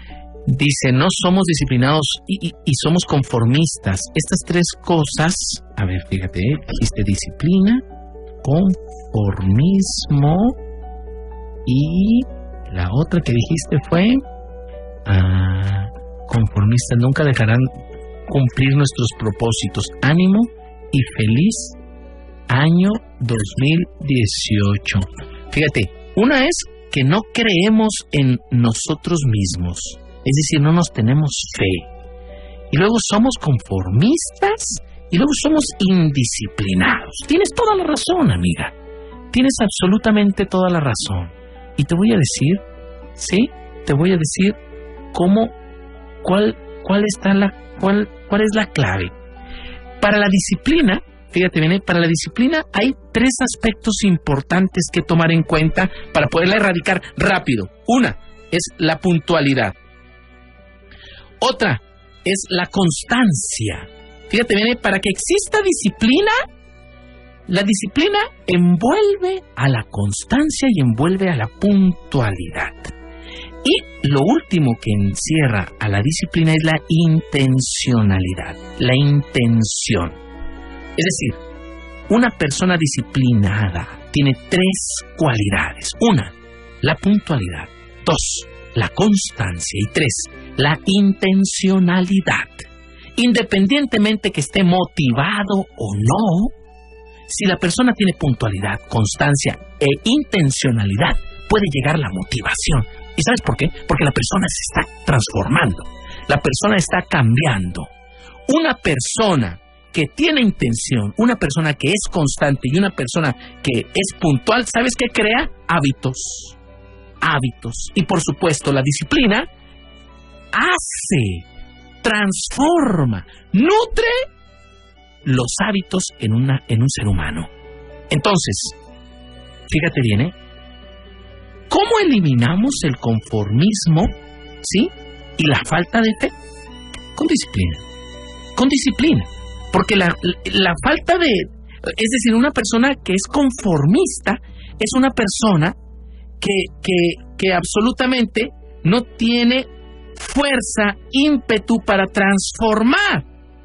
S2: Dice, no somos disciplinados y, y, y somos conformistas. Estas tres cosas, a ver, fíjate, ¿eh? Dijiste disciplina, conformismo y la otra que dijiste fue ah, conformistas. Nunca dejarán cumplir nuestros propósitos. Ánimo y feliz año dos mil dieciocho. Fíjate, una es que no creemos en nosotros mismos. Es decir, no nos tenemos fe. Y luego somos conformistas y luego somos indisciplinados. Tienes toda la razón, amiga. Tienes absolutamente toda la razón. Y te voy a decir, ¿sí? Te voy a decir cómo, cuál, cuál está la, cuál, cuál es la clave. Para la disciplina, fíjate bien, para la disciplina hay tres aspectos importantes que tomar en cuenta para poderla erradicar rápido. Una es la puntualidad. Otra es la constancia. Fíjate bien, para que exista disciplina, la disciplina envuelve a la constancia y envuelve a la puntualidad. Y lo último que encierra a la disciplina es la intencionalidad, la intención. Es decir, una persona disciplinada tiene tres cualidades. Una, la puntualidad. Dos, la constancia. Y tres, la intencionalidad. Independientemente que esté motivado o no, si la persona tiene puntualidad, constancia e intencionalidad, puede llegar la motivación. ¿Y sabes por qué? Porque la persona se está transformando. La persona está cambiando. Una persona que tiene intención, una persona que es constante y una persona que es puntual, ¿sabes qué crea? Hábitos. Hábitos. Y por supuesto, la disciplina hace, transforma, nutre los hábitos en, una, en un ser humano. Entonces, fíjate bien, ¿eh? ¿Cómo eliminamos el conformismo, sí, y la falta de fe? Con disciplina. Con disciplina. Porque la, la falta de... Es decir, una persona que es conformista es una persona que, que, que absolutamente no tiene fuerza, ímpetu para transformar.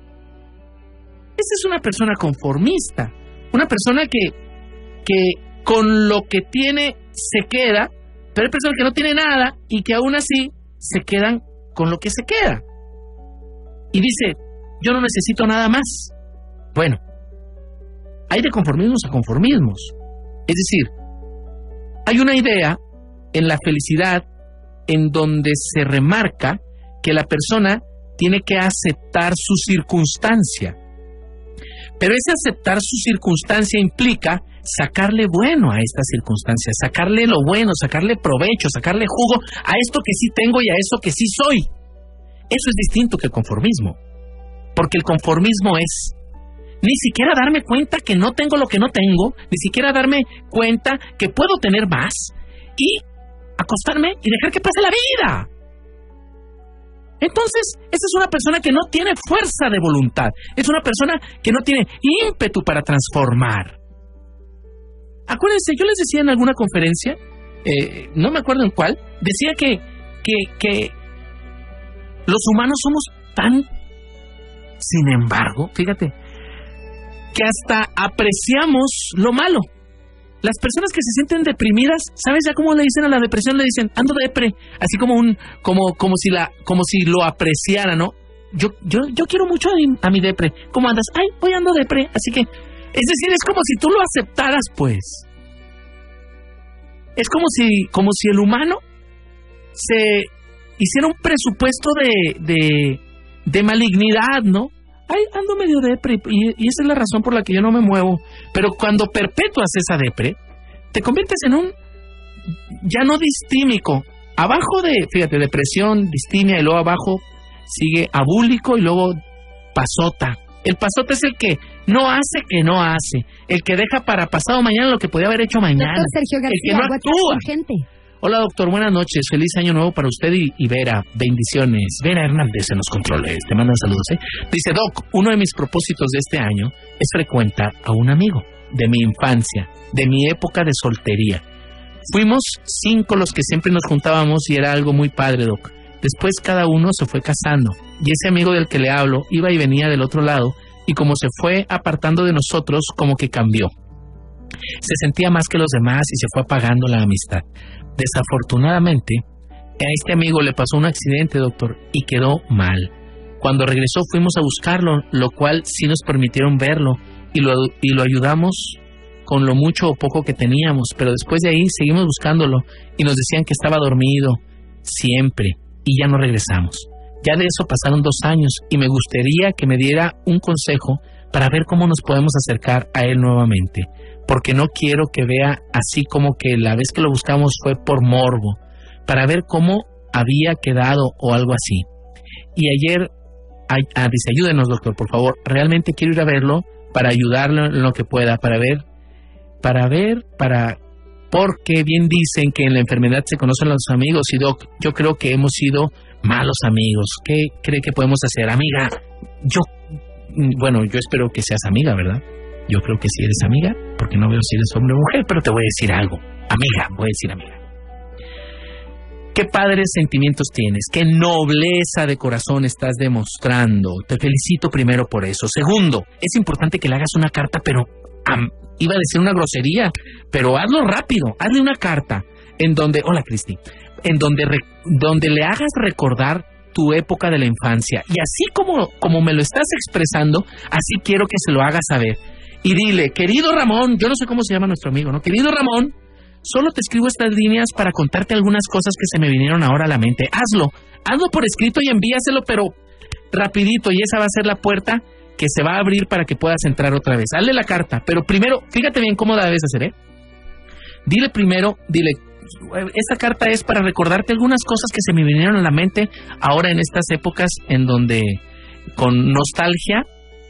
S2: Esa es una persona conformista. Una persona que, que con lo que tiene se queda, pero hay personas que no tienen nada y que aún así se quedan con lo que se queda. Y dice, yo no necesito nada más. Bueno, hay de conformismos a conformismos. Es decir, hay una idea en la felicidad en donde se remarca que la persona tiene que aceptar su circunstancia. Pero ese aceptar su circunstancia implica sacarle bueno a esta circunstancia, sacarle lo bueno, sacarle provecho, sacarle jugo a esto que sí tengo y a eso que sí soy. Eso es distinto que el conformismo. Porque el conformismo es ni siquiera darme cuenta que no tengo lo que no tengo, ni siquiera darme cuenta que puedo tener más y acostarme y dejar que pase la vida. Entonces, esa es una persona que no tiene fuerza de voluntad, es una persona que no tiene ímpetu para transformar. Acuérdense, yo les decía en alguna conferencia, eh, no me acuerdo en cuál, decía que, que, que los humanos somos tan, sin embargo, fíjate, que hasta apreciamos lo malo. Las personas que se sienten deprimidas, ¿sabes ya cómo le dicen a la depresión? Le dicen, ando depre, así como un, como, como si la, como si lo apreciara, ¿no? Yo, yo, yo quiero mucho a mi, a mi depre. ¿Cómo andas? Ay, hoy ando depre, así que, es decir, es como si tú lo aceptaras, pues. Es como si, como si el humano se hiciera un presupuesto de, de, de malignidad, ¿no? Ay, ando medio depre, y, y esa es la razón por la que yo no me muevo. Pero cuando perpetúas esa depre, te conviertes en un, ya no distímico. Abajo de, fíjate, depresión, distimia, y luego abajo sigue abúlico y luego pasota. El pasota es el que no hace que no hace, el que deja para pasado mañana lo que podía haber hecho mañana.
S6: Doctor Sergio García,
S2: el que no actúa.
S6: Gente.
S2: Hola, doctor, buenas noches. Feliz año nuevo para usted y, y Vera. Bendiciones. Vera Hernández en los controles. Te mandan saludos, ¿eh? Dice, Doc, uno de mis propósitos de este año es frecuentar a un amigo de mi infancia, de mi época de soltería. Fuimos cinco los que siempre nos juntábamos y era algo muy padre, Doc. Después cada uno se fue casando y ese amigo del que le hablo iba y venía del otro lado y como se fue apartando de nosotros, como que cambió. Se sentía más que los demás y se fue apagando la amistad. Desafortunadamente, a este amigo le pasó un accidente, doctor, y quedó mal. Cuando regresó fuimos a buscarlo, lo cual sí nos permitieron verlo y lo, y lo ayudamos con lo mucho o poco que teníamos, pero después de ahí seguimos buscándolo y nos decían que estaba dormido siempre y ya no regresamos. Ya de eso pasaron dos años y me gustaría que me diera un consejo para ver cómo nos podemos acercar a él nuevamente, porque no quiero que vea así como que la vez que lo buscamos fue por morbo, para ver cómo había quedado o algo así. Y ayer, ay, ah, dice, ayúdenos doctor, por favor, realmente quiero ir a verlo para ayudarlo en lo que pueda, para ver, para ver, para... Porque bien dicen que en la enfermedad se conocen los amigos y doc, yo creo que hemos sido malos amigos. ¿Qué cree que podemos hacer? Amiga, yo, bueno, yo espero que seas amiga, ¿verdad? Yo creo que sí eres amiga, porque no veo si eres hombre o mujer, pero te voy a decir algo. Amiga, voy a decir amiga. Qué padres sentimientos tienes, qué nobleza de corazón estás demostrando. Te felicito primero por eso. Segundo, es importante que le hagas una carta, pero um, iba a decir una grosería, pero hazlo rápido. Hazle una carta en donde, hola Cristi, en donde, re, donde le hagas recordar tu época de la infancia. Y así como, como me lo estás expresando, así quiero que se lo hagas saber. Y dile, querido Ramón, yo no sé cómo se llama nuestro amigo, ¿no? Querido Ramón, solo te escribo estas líneas para contarte algunas cosas que se me vinieron ahora a la mente. Hazlo, hazlo por escrito y envíaselo, pero rapidito, y esa va a ser la puerta que se va a abrir para que puedas entrar otra vez. Hazle la carta, pero primero, fíjate bien cómo la debes hacer, ¿eh? Dile primero, dile, esta carta es para recordarte algunas cosas que se me vinieron a la mente ahora en estas épocas en donde con nostalgia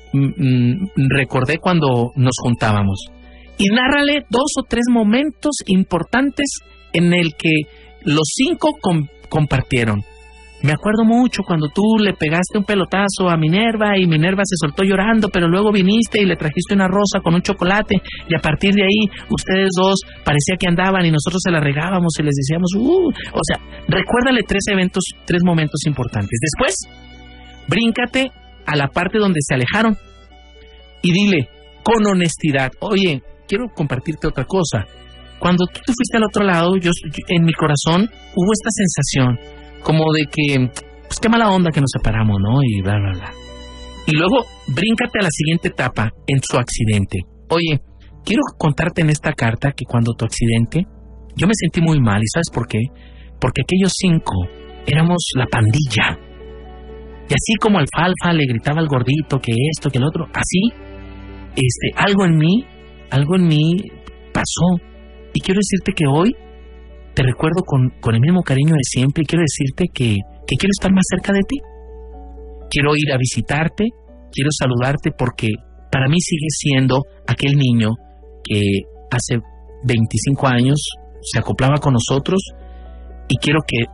S2: mm, recordé cuando nos juntábamos. Y nárrale dos o tres momentos importantes en el que los cinco com- compartieron. Me acuerdo mucho cuando tú le pegaste un pelotazo a Minerva y Minerva se soltó llorando, pero luego viniste y le trajiste una rosa con un chocolate y a partir de ahí ustedes dos parecía que andaban y nosotros se la regábamos y les decíamos, uh, o sea, recuérdale tres eventos, tres momentos importantes. Después, bríncate a la parte donde se alejaron y dile con honestidad, oye, quiero compartirte otra cosa. Cuando tú te fuiste al otro lado, yo, yo en mi corazón hubo esta sensación como de que, pues qué mala onda que nos separamos, ¿no? Y bla, bla, bla. Y luego, bríncate a la siguiente etapa, en su accidente. Oye, quiero contarte en esta carta que cuando tu accidente, yo me sentí muy mal. ¿Y sabes por qué? Porque aquellos cinco éramos la pandilla. Y así como Alfalfa le gritaba al gordito que esto, que el otro, así, este, algo en mí, algo en mí pasó. Y quiero decirte que hoy te recuerdo con, con el mismo cariño de siempre y quiero decirte que, que quiero estar más cerca de ti. Quiero ir a visitarte, quiero saludarte porque para mí sigues siendo aquel niño que hace veinticinco años se acoplaba con nosotros y quiero que,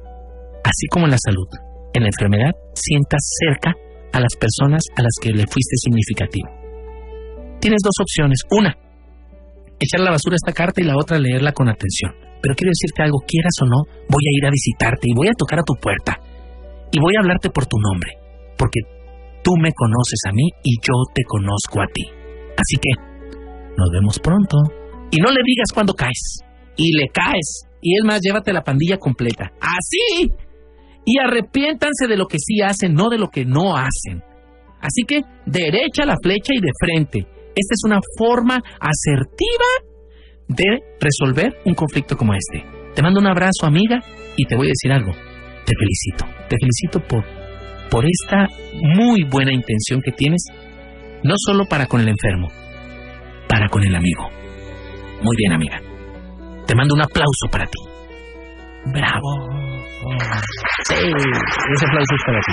S2: así como en la salud, en la enfermedad, sientas cerca a las personas a las que le fuiste significativo. Tienes dos opciones. Una, echar a la basura esta carta y la otra, leerla con atención. Pero quiero decirte algo, quieras o no, voy a ir a visitarte y voy a tocar a tu puerta y voy a hablarte por tu nombre, porque tú me conoces a mí y yo te conozco a ti. Así que, nos vemos pronto. Y no le digas cuando caes, y le caes, y es más, llévate la pandilla completa. ¡Así! Y arrepiéntanse de lo que sí hacen, no de lo que no hacen. Así que, derecha la flecha y de frente. Esta es una forma asertiva de resolver un conflicto como este. Te mando un abrazo, amiga, y te voy a decir algo. Te felicito. Te felicito por, por esta muy buena intención que tienes, no solo para con el enfermo, para con el amigo. Muy bien, amiga. Te mando un aplauso para ti. ¡Bravo! Sí, ese aplauso es para ti.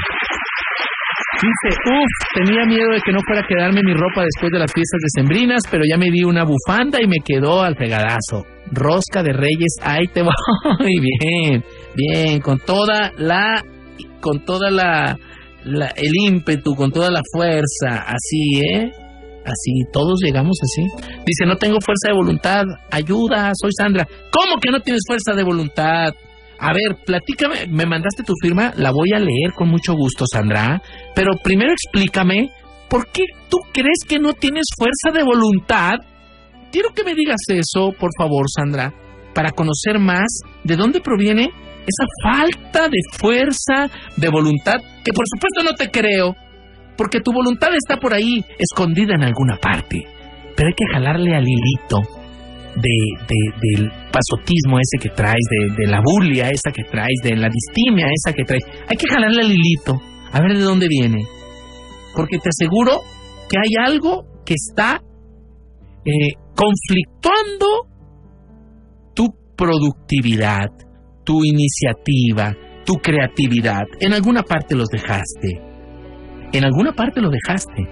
S2: Dice, uff, tenía miedo de que no fuera a quedarme mi ropa después de las fiestas decembrinas, pero ya me di una bufanda y me quedó al fregadazo. Rosca de Reyes, ahí te voy. Bien, bien, con toda la, con toda la, la, el ímpetu, con toda la fuerza, así, ¿eh? Así, todos llegamos así. Dice, no tengo fuerza de voluntad, ayuda, soy Sandra. ¿Cómo que no tienes fuerza de voluntad? A ver, platícame, me mandaste tu firma, la voy a leer con mucho gusto, Sandra, pero primero explícame, ¿por qué tú crees que no tienes fuerza de voluntad? Quiero que me digas eso, por favor, Sandra, para conocer más de dónde proviene esa falta de fuerza de voluntad, que por supuesto no te creo, porque tu voluntad está por ahí, escondida en alguna parte, pero hay que jalarle al hilito de, de, del pasotismo ese que traes, de, de la bulia esa que traes, de la distimia esa que traes. Hay que jalarle al hilito, a ver de dónde viene, porque te aseguro que hay algo que está eh, conflictuando tu productividad, tu iniciativa, tu creatividad. En alguna parte los dejaste. En alguna parte lo dejaste.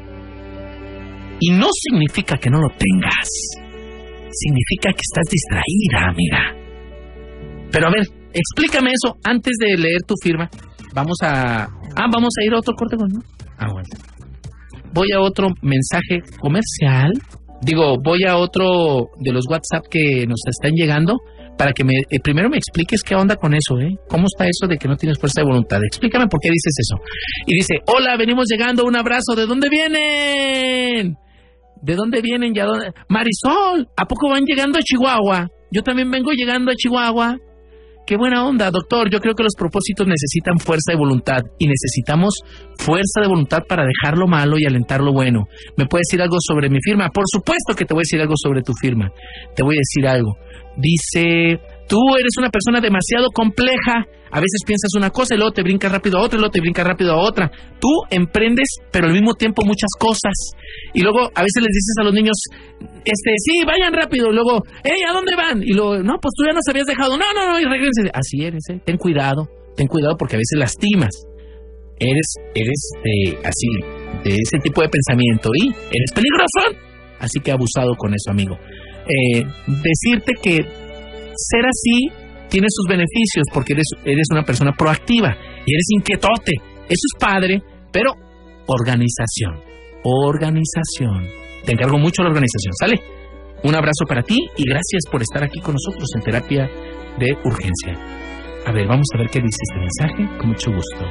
S2: Y no significa que no lo tengas. Significa que estás distraída, amiga. Pero a ver, explícame eso antes de leer tu firma. Vamos a... Ah, vamos a ir a otro corte, ¿no? Ah, bueno. Voy a otro mensaje comercial. Digo, voy a otro de los WhatsApp que nos están llegando para que me eh, primero me expliques qué onda con eso, ¿eh? ¿Cómo está eso de que no tienes fuerza de voluntad? Explícame por qué dices eso. Y dice, hola, venimos llegando, un abrazo. ¿De dónde vienen? ¿De dónde vienen? ¿Ya dónde? Marisol, ¿a poco van llegando a Chihuahua? Yo también vengo llegando a Chihuahua. Qué buena onda, doctor. Yo creo que los propósitos necesitan fuerza de voluntad y necesitamos fuerza de voluntad para dejar lo malo y alentar lo bueno. ¿Me puedes decir algo sobre mi firma? Por supuesto que te voy a decir algo sobre tu firma. Te voy a decir algo. Dice, tú eres una persona demasiado compleja. A veces piensas una cosa y luego te brincas rápido a otra y luego te brincas rápido a otra. Tú emprendes, pero al mismo tiempo muchas cosas. Y luego a veces les dices a los niños, este, sí, vayan rápido. Y luego, hey, ¿a dónde van? Y luego, no, pues tú ya nos habías dejado. No, no, no, y regresen. Así eres, ¿eh? Ten cuidado, ten cuidado porque a veces lastimas. Eres, eres de, así, de ese tipo de pensamiento y eres peligroso. Así que abusado con eso, amigo. Eh, decirte que ser así tiene sus beneficios porque eres, eres una persona proactiva y eres inquietote. Eso es padre, pero organización, organización. Te encargo mucho la organización, ¿sale? Un abrazo para ti y gracias por estar aquí con nosotros en Terapia de Urgencia. A ver, vamos a ver qué dice este mensaje, con mucho gusto.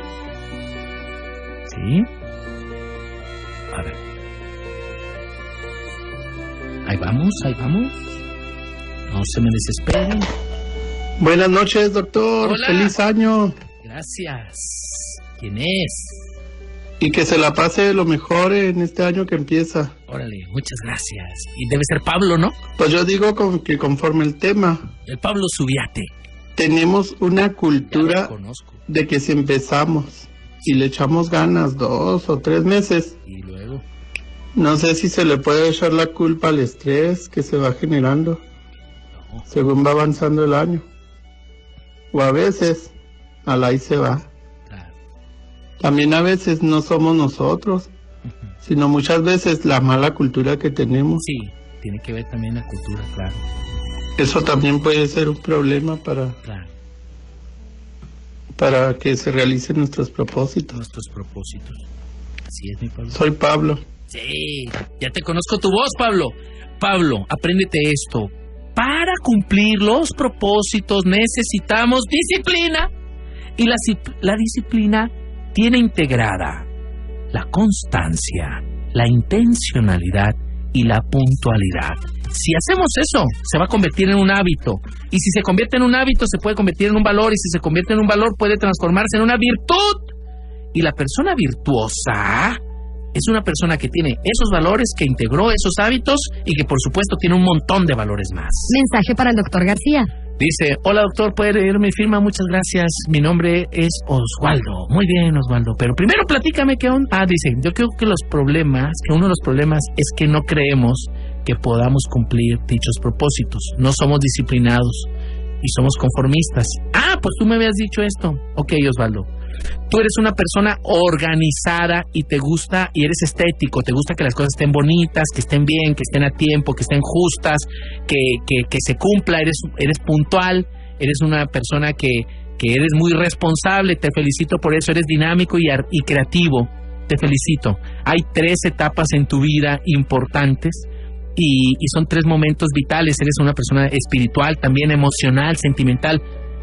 S2: ¿Sí? A ver. Ahí vamos, ahí vamos. No se me desesperen.
S7: Buenas noches, doctor.
S2: Hola.
S7: Feliz año.
S2: Gracias. ¿Quién es?
S7: Y que se la pase lo mejor en este año que empieza.
S2: Órale, muchas gracias. Y debe ser Pablo, ¿no?
S7: Pues yo digo con, que conforme el tema,
S2: El Pablo Subiate.
S7: tenemos una
S2: Ya
S7: cultura
S2: lo conozco.
S7: de que si empezamos y le echamos ganas dos o tres meses,
S2: Y luego,
S7: no sé si se le puede echar la culpa al estrés que se va generando
S2: no.
S7: según va avanzando el año. O a veces, al ahí se va.
S2: Claro.
S7: También a veces no somos nosotros,
S2: Ujú.
S7: sino muchas veces la mala cultura que tenemos.
S2: Sí, tiene que ver también la cultura, claro.
S7: Eso también puede ser un problema para,
S2: Claro.
S7: para que se realicen nuestros propósitos.
S2: Nuestros propósitos. Así es, mi Pablo.
S7: Soy Pablo.
S2: Sí, ya te conozco tu voz, Pablo. Pablo, apréndete esto. Para cumplir los propósitos necesitamos disciplina. Y la, la disciplina tiene integrada la constancia, la intencionalidad y la puntualidad. Si hacemos eso, se va a convertir en un hábito. Y si se convierte en un hábito, se puede convertir en un valor. Y si se convierte en un valor, puede transformarse en una virtud. Y la persona virtuosa es una persona que tiene esos valores, que integró esos hábitos y que por supuesto tiene un montón de valores más.
S6: Mensaje para el doctor García.
S2: Dice, hola doctor, ¿puede leer mi firma? Muchas gracias, mi nombre es Oswaldo. Muy bien, Oswaldo, pero primero platícame qué onda. Ah, dice, yo creo que los problemas, que uno de los problemas es que no creemos que podamos cumplir dichos propósitos. No somos disciplinados y somos conformistas. Ah, pues tú me habías dicho esto. Ok, Osvaldo. Tú eres una persona organizada y te gusta, y eres estético, te gusta que las cosas estén bonitas, que estén bien, que estén a tiempo, que estén justas, que, que, que se cumpla, eres, eres puntual, eres una persona que, que eres muy responsable, te felicito por eso, eres dinámico y, y creativo, te felicito. Hay tres etapas en tu vida importantes y, y son tres momentos vitales, eres una persona espiritual, también emocional, sentimental.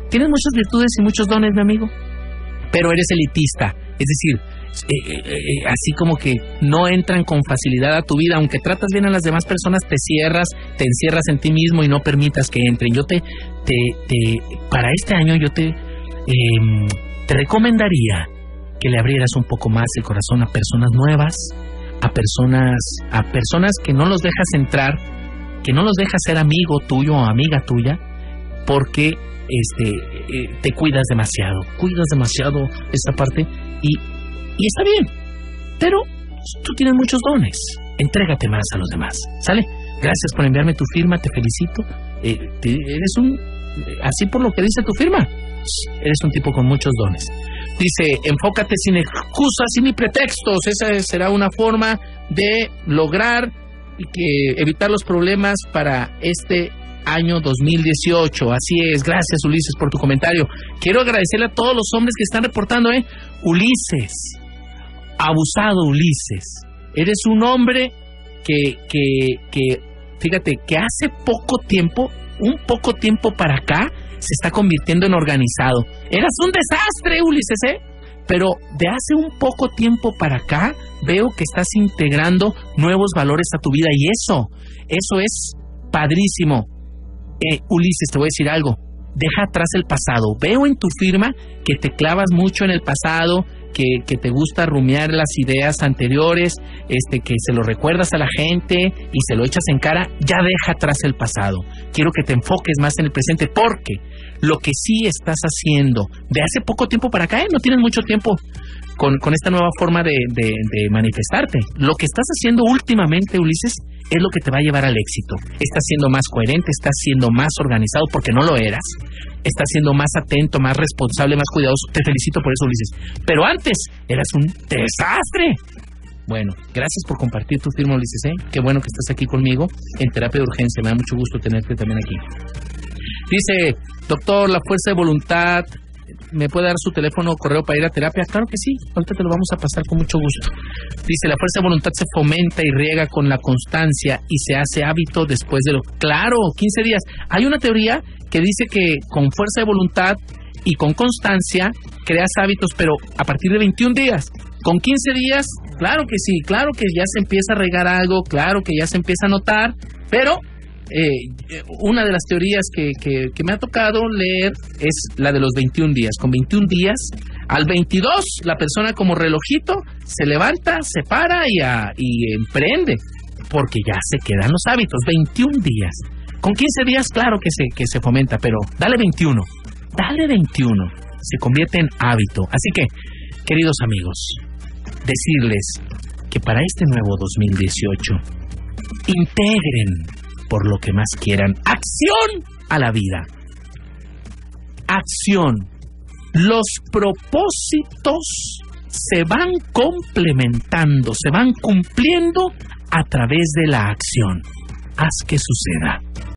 S2: Tienes muchas virtudes y muchos dones, mi amigo, pero eres elitista. Es decir, eh, eh, eh, así como que no entran con facilidad a tu vida. Aunque tratas bien a las demás personas, te cierras, te encierras en ti mismo y no permitas que entren. Yo te, te, te para este año yo te, eh, te recomendaría que le abrieras un poco más el corazón a personas nuevas, a personas, a personas que no los dejas entrar, que no los dejas ser amigo tuyo o amiga tuya, porque este eh, te cuidas demasiado, cuidas demasiado esta parte y, y está bien, pero tú tienes muchos dones, entrégate más a los demás, ¿sale? Gracias por enviarme tu firma, te felicito, eh, te, eres un, así por lo que dice tu firma, eres un tipo con muchos dones. Dice, enfócate sin excusas y ni pretextos. Esa será una forma de lograr y que evitar los problemas para este año dos mil dieciocho. Así es. Gracias, Ulises, por tu comentario. Quiero agradecerle a todos los hombres que están reportando, ¿eh? Ulises, abusado Ulises. Eres un hombre que, que, que, fíjate, que hace poco tiempo, un poco tiempo para acá, se está convirtiendo en organizado. Eras un desastre, Ulises, ¿eh? Pero de hace un poco tiempo para acá veo que estás integrando nuevos valores a tu vida y eso, eso es padrísimo. Eh, Ulises, te voy a decir algo. Deja atrás el pasado. Veo en tu firma que te clavas mucho en el pasado, que, que te gusta rumiar las ideas anteriores, este, que se lo recuerdas a la gente y se lo echas en cara. Ya deja atrás el pasado. Quiero que te enfoques más en el presente, porque lo que sí estás haciendo de hace poco tiempo para acá, ¿eh? No tienes mucho tiempo con, con esta nueva forma de, de, de manifestarte. Lo que estás haciendo últimamente, Ulises, es lo que te va a llevar al éxito. Estás siendo más coherente, estás siendo más organizado, porque no lo eras. Estás siendo más atento, más responsable, más cuidadoso. Te felicito por eso, Ulises. Pero antes eras un desastre. Bueno, gracias por compartir tu firma, Ulises, ¿eh? Qué bueno que estás aquí conmigo en terapia de urgencia. Me da mucho gusto tenerte también aquí. Dice, doctor, la fuerza de voluntad, ¿me puede dar su teléfono o correo para ir a terapia? Claro que sí, ahorita te lo vamos a pasar con mucho gusto. Dice, la fuerza de voluntad se fomenta y riega con la constancia y se hace hábito después de lo... Claro, quince días. Hay una teoría que dice que con fuerza de voluntad y con constancia creas hábitos, pero a partir de veintiún días. Con quince días, claro que sí, claro que ya se empieza a regar algo, claro que ya se empieza a notar, pero... Eh, una de las teorías que, que, que me ha tocado leer es la de los veintiún días. Con veintiún días, al veintidós, la persona como relojito se levanta, se para y, a, y emprende, porque ya se quedan los hábitos. veintiún días. Con quince días, claro que se, que se fomenta, pero dale veintiuno. Dale veintiuno. Se convierte en hábito. Así que, queridos amigos, decirles que para este nuevo dos mil dieciocho, integren por lo que más quieran acción a la vida. Acción. Los propósitos se van complementando, se van cumpliendo a través de la acción. Haz que suceda.